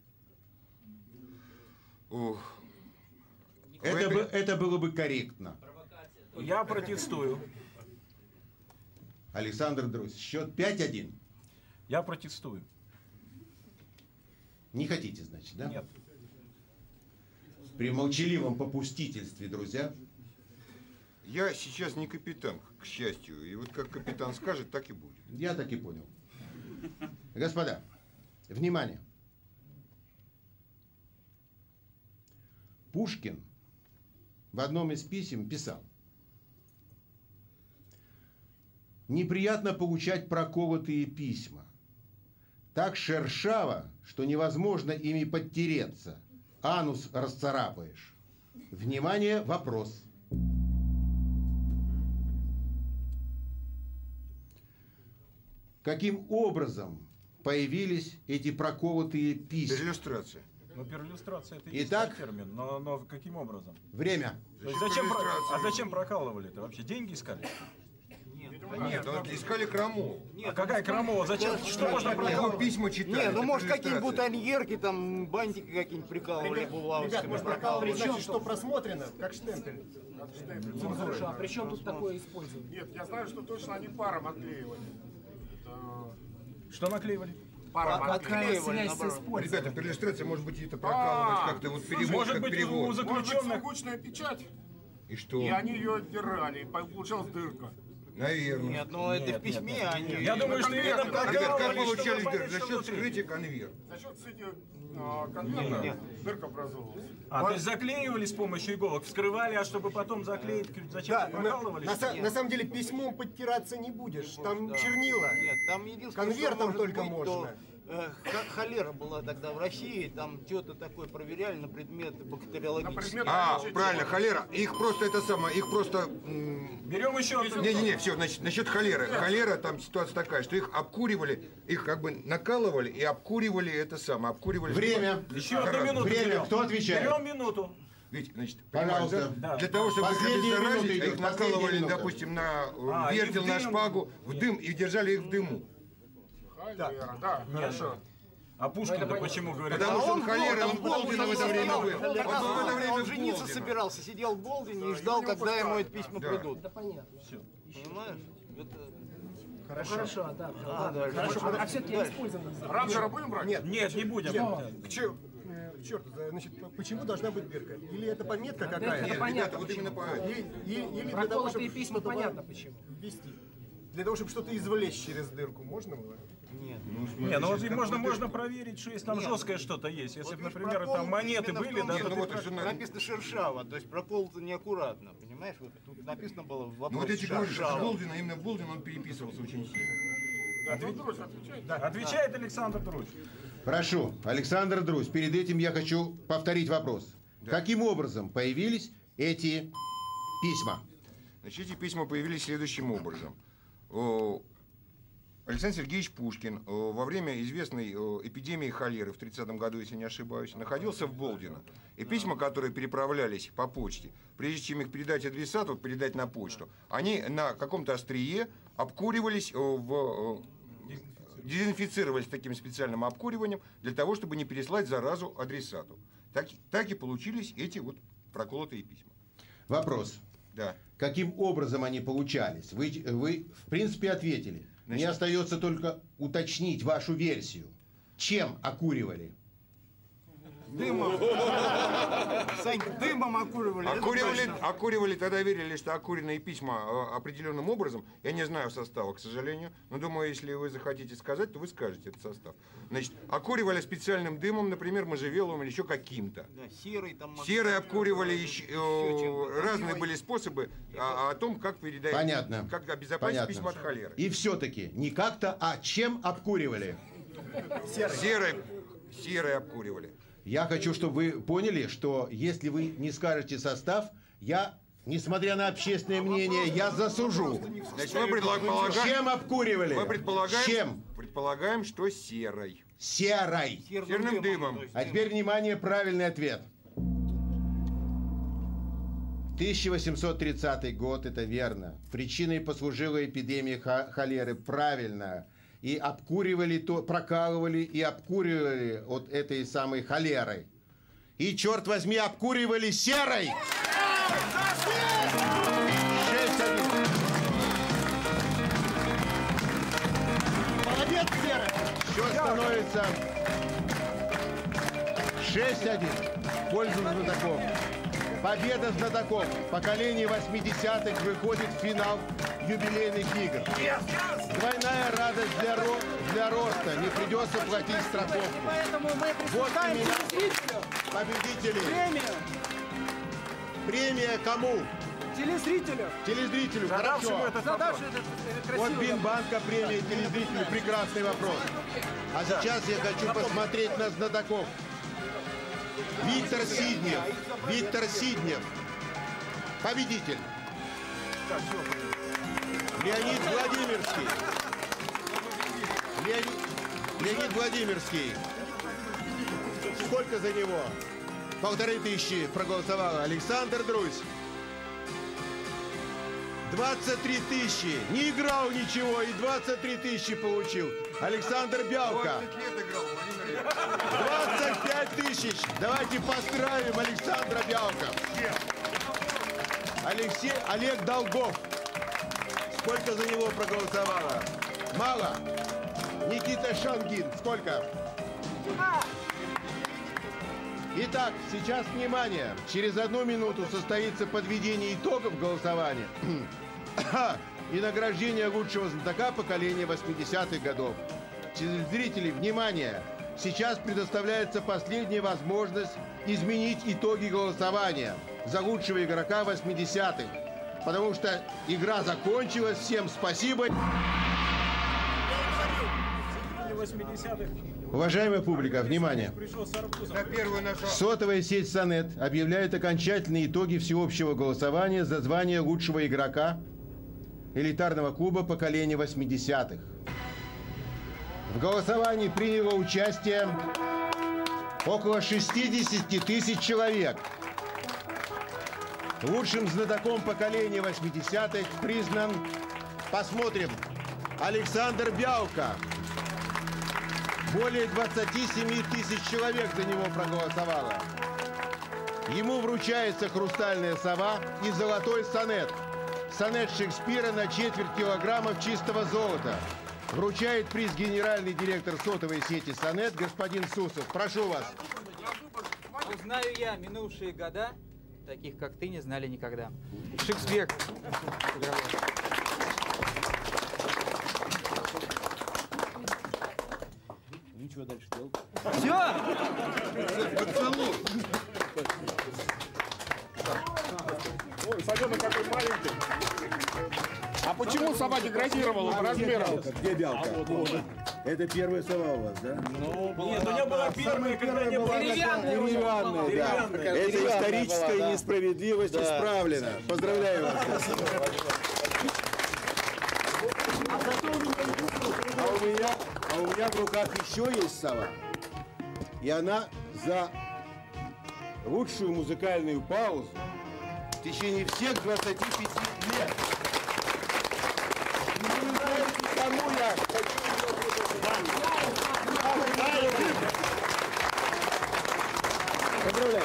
Ух. Это, бы, это было бы корректно. Я протестую. Александр Друзь, счет пять один. Я протестую. Не хотите, значит, да? Нет. При молчаливом попустительстве, друзья. Я сейчас не капитан, к счастью. И вот как капитан скажет, так и будет. Я так и понял. Господа, внимание. Пушкин в одном из писем писал: неприятно получать проколотые письма. Так шершаво, что невозможно ими подтереться. Анус расцарапаешь. Внимание, вопрос. Каким образом появились эти проколотые письма? Перлюстрация. Ну, перлюстрация это и Итак, есть термин, но, но каким образом? Время. То есть зачем, про- а зачем прокалывали-то? Вообще деньги искали? Нет, ну, искали крамолу. А какая крамола? Зачем? Что можно прокалывать? Его письма читали. Не, ну это может какие-нибудь иллюстрация. бутоньерки, там бантики какие-нибудь прикалывали, булавочками. Ребят, мы прокалывали, значит, что просмотрено, как штемпель. Хорошо, а при чем тут такое использование? Нет, я знаю, что точно они паром отклеивали. Что наклеивали? Паром А отклеивали. какая связь с использованием? Ребята, перлюстрация может быть это прокалывать как-то вот перевод, может как быть, перевод. у Может быть, заключенных... сургучная печать, И что? и они ее отдирали, и получалась дырка. Наверное. Нет, ну это в письме, они... Я думаю, что именно Ребят, как прокалывали, получали чтобы дыр? понять, За что счет внутри. вскрытия конверт. За счет сети а, конверта дырка образовалась. А, то есть заклеивали с помощью иголок, вскрывали, а чтобы потом заклеить, зачем Да, прокалывали? на, что са- ли? на самом деле письмом подтираться не будешь, там Да. чернила. Нет, там единственное, Конвертом что может только быть, можно. то, э, х- холера была тогда в России, там что-то такое проверяли на предмет бактериологический. А, правильно, холера. Их просто это самое, их просто... м, Берем еще... Не-не-не, все, значит, насчет холеры. Холера, там ситуация такая, что их обкуривали, их как бы накалывали и обкуривали это самое, обкуривали... Время. Еще одну минуту Время. берем. Кто отвечает? Берем минуту. Ведь, значит, Пожалуйста. понимаешь, да? Да. Для того, чтобы их Последняя обеззаразить, минута идет, их накалывали, последняя минута. допустим, на э, А, вертел, и в на дым. шпагу, в дым и держали их в дыму. Холера, да, хорошо. А Пушкин-то почему говорит? Потому что он холера, он в Болдине Болдина в это время был. сидел. Он был в это время Он в жениться Болдино. собирался, сидел в Болдине и ждал, когда ему эти письма Да. придут. Да понятно. Понимаешь? Это... Хорошо, хорошо, да. А, ладно. дальше. Хорошо, а все-таки Дальше. использовано. Ранжера будем брать? Нет, Нет, не будем. к, чер- э, к черту, да, значит, п- почему должна быть дырка? Или это пометка Это какая-то? Нет, понятно, ребята, вот именно почему. по... Или, или- или для того, Проколотые чтобы письма что-то понятно почему. ввести. Для того, чтобы что-то извлечь через дырку, можно было? Нет. Не, ну вот и можно, можно проверить, что если там Нет. жесткое что-то есть. Если, Вот бы, видишь, например, прокол там монеты именно в были, том, да, что то ну ты вот, что на- написано шершаво, то есть проколото неаккуратно, понимаешь? Вот тут написано было в вопросе Ну вот эти говорят, что шершаво. Болдина, именно в Болдина он переписывался очень сильно. Да, ну, Друзь, отвечай. Отвечает Александр Друзь. Прошу, Александр Друзь, перед этим я хочу повторить вопрос. Каким образом появились эти письма? Значит, эти письма появились следующим образом. О, Александр Сергеевич Пушкин во время известной эпидемии холеры в тридцатом году, если не ошибаюсь, находился в Болдино. И письма, которые переправлялись по почте, прежде чем их передать адресату, передать на почту, они на каком-то острие обкуривались, в, дезинфицировались таким специальным обкуриванием для того, чтобы не переслать заразу адресату. Так, так и получились эти вот проколотые письма. Вопрос. Да. Каким образом они получались? Вы, вы в принципе, ответили. Значит, мне остается только уточнить вашу версию. Чем окуривали? Дымом. Сань, дымом окуривали. Окуривали, окуривали, тогда верили, что окуренные письма определенным образом. Я не знаю состава, к сожалению, но думаю, если вы захотите сказать, то вы скажете этот состав. Значит, окуривали специальным дымом, например, можжевеловым или еще каким-то. Да, серой там. Серой обкуривали, еще, э, разные были способы о, о том, как передать, понятно, как обезопасить понятно. письма от холеры. И все-таки не как-то, а чем обкуривали? Серой. Серой, серой обкуривали. Я хочу, чтобы вы поняли, что если вы не скажете состав, я, несмотря на общественное мнение, я засужу. Значит, мы предполагаем, чем обкуривали? Мы предполагаем, чем? предполагаем, что серой. Серой. Серным дымом. А теперь, внимание, правильный ответ. тысяча восемьсот тридцатый год, это верно. Причиной послужила эпидемия холеры, правильно. И обкуривали, то, прокалывали и обкуривали от этой самой холерой. И, черт возьми, обкуривали серой! шесть один. Молодец, серый! Счет становится шесть один в пользу знатоков. Победа знатоков. Поколение восьмидесятых выходит в финал юбилейных игр. Двойная радость для, ро для роста. Не придется платить страховку. Поэтому мы присуждаем вот телезрителю победители. Премию. Премия кому? Телезрителю. Телезрителю, хорошо. Этот Задавший этот, этот вот Бинбанка премия телезрителю. Прекрасный вопрос. А сейчас я хочу посмотреть на знатоков. Виктор Сиднев. Виктор Сиднев. Победитель. Леонид Владимирский. Леонид, Леонид Владимирский. Сколько за него? Полторы тысячи проголосовало. Александр Друзь. двадцать три тысячи. Не играл ничего и двадцать три тысячи получил. Александр Бялка. двадцать пять тысяч. Давайте поздравим Александра Бялка. Алексей, Олег Долгов. Сколько за него проголосовало? Мало. Никита Шангин. Сколько? Итак, сейчас внимание. Через одну минуту состоится подведение итогов голосования и награждение лучшего знатока поколения восьмидесятых годов. Телезрители, внимание! Сейчас предоставляется последняя возможность изменить итоги голосования за лучшего игрока восьмидесятых. Потому что игра закончилась. Всем спасибо. Уважаемая публика, внимание! Сотовая сеть Сонет объявляет окончательные итоги всеобщего голосования за звание лучшего игрока элитарного клуба поколения восьмидесятых. В голосовании приняло участие около шестидесяти тысяч человек. Лучшим знатоком поколения восьмидесятых признан, посмотрим, Александр Бялка. Более двадцати семи тысяч человек за него проголосовало. Ему вручается хрустальная сова и золотой сонет. Сонет Шекспира на четверть килограммов чистого золота. Вручает приз генеральный директор сотовой сети Сонет господин Сусов. Прошу вас. Узнаю я минувшие года, таких как ты не знали никогда. Шекспир. Ничего дальше делать. Все! Поцелуй! Ой, совенок какой маленький. А почему сова деградировала по размерам? Где Бялка? Это первая сова у вас, да? Ну, нет, у нее была первая, когда не было. Деревянная, да. Это историческая несправедливость исправлена. Поздравляю вас. А у меня, а у меня в руках еще есть сова. И она за лучшую музыкальную паузу в течение всех двадцати пяти лет. И вы знаете, кому я хочу ее Поздравляю.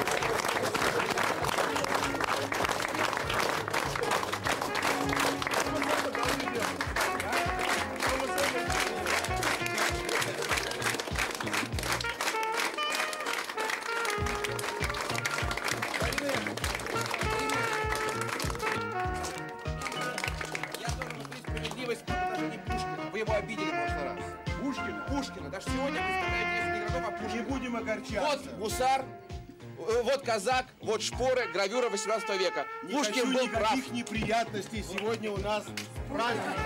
Вы его обидели в прошлый раз. Пушкина? Пушкина. Даже сегодня представляете несколько игроков, а Пушкина. Не будем огорчаться. Вот гусар, вот казак, вот шпоры, гравюра восемнадцатого века. Не Пушкин хочу был прав. никаких неприятностей. Сегодня у нас праздник.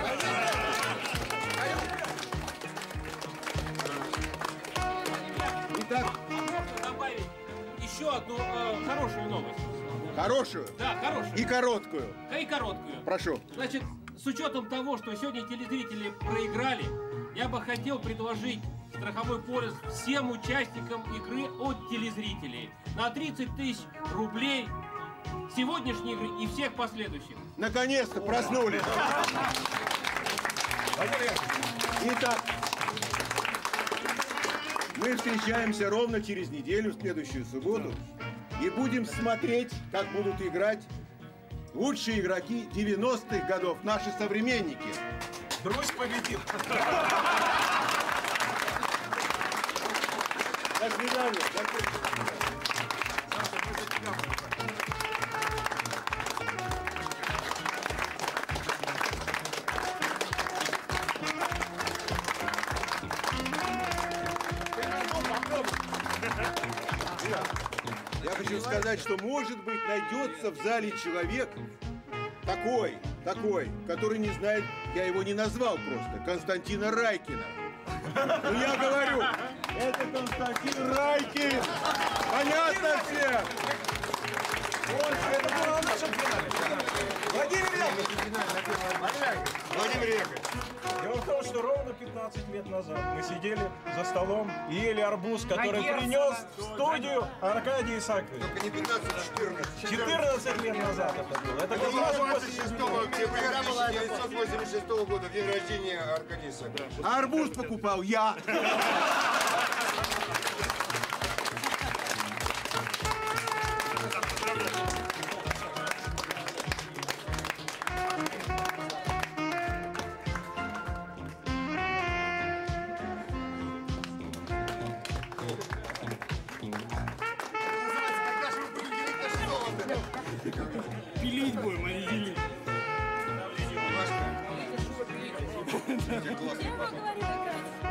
Итак, Можно добавить еще одну э, хорошую новость. хорошую. Да, хорошую. И короткую. И короткую. Прошу. Значит, с учетом того, что сегодня телезрители проиграли, я бы хотел предложить страховой полис всем участникам игры от телезрителей на тридцать тысяч рублей сегодняшней игры и всех последующих. Наконец-то проснулись. Итак, мы встречаемся ровно через неделю, в следующую субботу, и будем смотреть, как будут играть лучшие игроки девяностых годов, наши современники. Друзь победит. До свидания. Я хочу сказать, что, может быть, найдется в зале человек такой, такой, который не знает, я его не назвал просто, Константина Райкина. Но я говорю, это Константин Райкин. Понятно всем? Это было в нашем финале. Владимир Яковлевич. Владимир Яковлевич. Дело в том, что ровно пятнадцать лет назад мы сидели за столом и ели арбуз, который принес в студию Аркадий Исаакович. Только не пятнадцать, а четырнадцать. четырнадцать лет назад это было. Это как раз двадцать шестого октября тысяча девятьсот восемьдесят шестого года, день рождения Аркадия Исааковича. А арбуз покупал я. Пилить будем, а не делить. Я ему говорила,